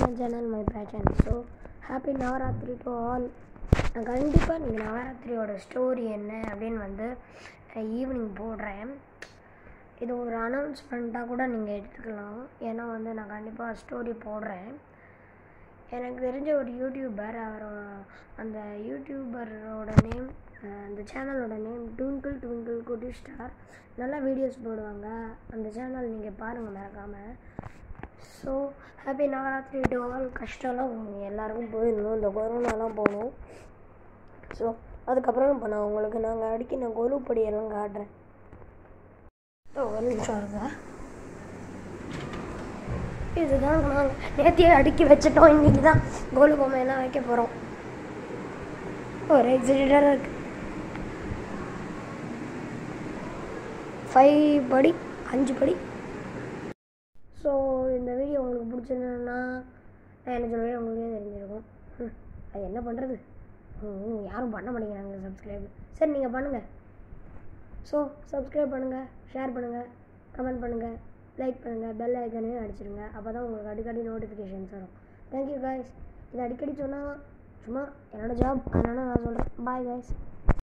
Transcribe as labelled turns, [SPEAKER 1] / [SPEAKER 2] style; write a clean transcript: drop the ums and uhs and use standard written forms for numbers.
[SPEAKER 1] my channel, my passion. So happy Navaratri to all. நான் கண்டிப்பாக நீங்கள் நவராத்திரியோட ஸ்டோரி என்ன அப்படின்னு வந்து ஈவினிங் போடுறேன். இது ஒரு அனௌன்ஸ்மெண்ட்டாக கூட நீங்கள் எடுத்துக்கலாம். ஏன்னா வந்து நான் கண்டிப்பாக ஸ்டோரி போடுறேன். எனக்கு தெரிஞ்ச ஒரு யூடியூபர், அந்த யூடியூபரோட நேம், அந்த சேனலோட நேம் ட்விங்கிள் ட்விங்கிள் குட்டி ஸ்டார். நல்லா வீடியோஸ் போடுவாங்க. அந்த சேனல் நீங்கள் பாருங்கள் மறக்காமல். So happy Navratri to all. கஷ்டம்லாம் எல்லாருக்கும் போயிடணும், இந்த கொரோனாலாம் போகணும். ஸோ அதுக்கப்புறம் இப்போ நான் உங்களுக்கு நான் கொலுப்படியெல்லாம் காட்டுறேன். ஒரு நிமிஷம் இருங்க. இதுதான் நாங்கள் நேற்றையே அடுக்கி வச்சுட்டோம். இன்றைக்கி தான் கோலு பொம்மையெல்லாம் வைக்க போகிறோம். ஒரு எக்ஸிட்டடாக இருக்குது. 5 படி. ஸோ இந்த வீடியோ உங்களுக்கு பிடிச்சிருந்ததுன்னா நான் என்ன சொல்கிறேன் உங்களுக்கே தெரிஞ்சிருக்கும். அது என்ன பண்ணுறது, யாரும் பண்ண மாட்டேங்கிறாங்க சப்ஸ்கிரைப். சரி நீங்கள் பண்ணுங்கள். ஸோ சப்ஸ்கிரைப் பண்ணுங்கள், ஷேர் பண்ணுங்கள், கமெண்ட் பண்ணுங்கள், லைக் பண்ணுங்கள், பெல் ஐக்கனையும் அடிச்சிடுங்க. அப்போ தான் உங்களுக்கு அடிக்கடி நோட்டிஃபிகேஷன்ஸ் வரும். Thank you guys. இது அடிக்கடி சொன்னால் சும்மா என்னோடய ஜாப், அதனால் நான் சொல்கிறேன். Bye guys.